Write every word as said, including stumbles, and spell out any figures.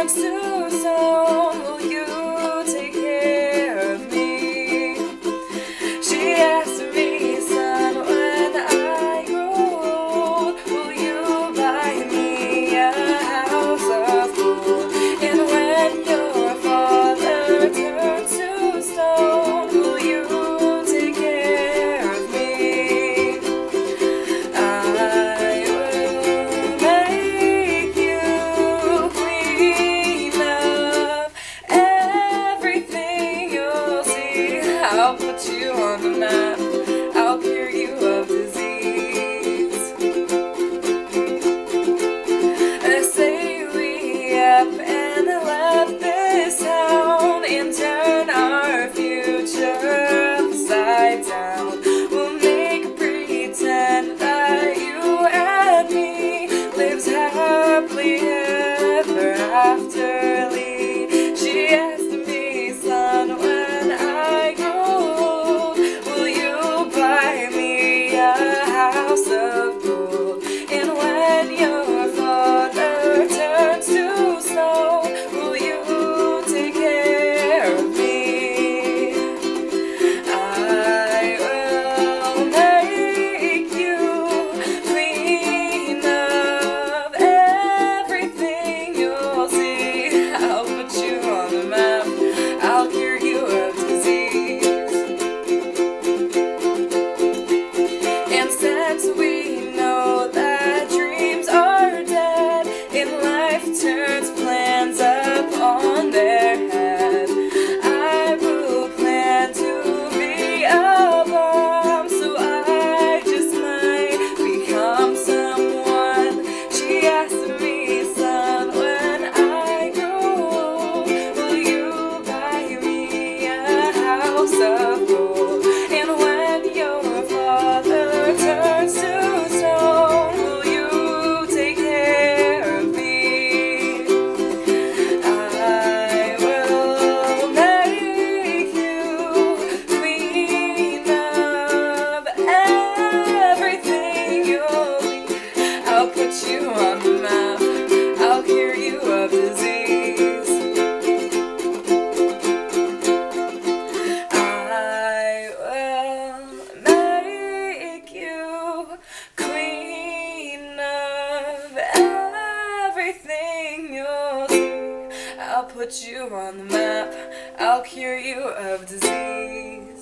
turns to stone, will you take care of me? She asked me, son, when I grow old, will you buy me a house of gold? And when your father turns to stone, will you take care of me? I will make you queen of everything you'll see. I'll put you on the map, I'll cure you of disease. I say we up and left this town and turn our future upside down. We'll make pretend that you and me lives happily ever afterly. She asked me, son, when I grow old, will you buy me a house of gold? And when your father turns to stone, will you take care of me? I will make you queen of everything you'll see. I'll put you on the map, I'll cure you of disease. And since we know that dreams are dead and life turns plans up on their head, I will plan to be a bomb, so I just might become someone. She asked me, son, when I grow old, will you buy me a house of gold? And when your father turns to stone, will you take care of me? I will make you queen of everything you'll need. I'll put you on the map, I'll cure you of disease. I will make you queen of everything you'll see. I'll put you on the map, I'll cure you of disease.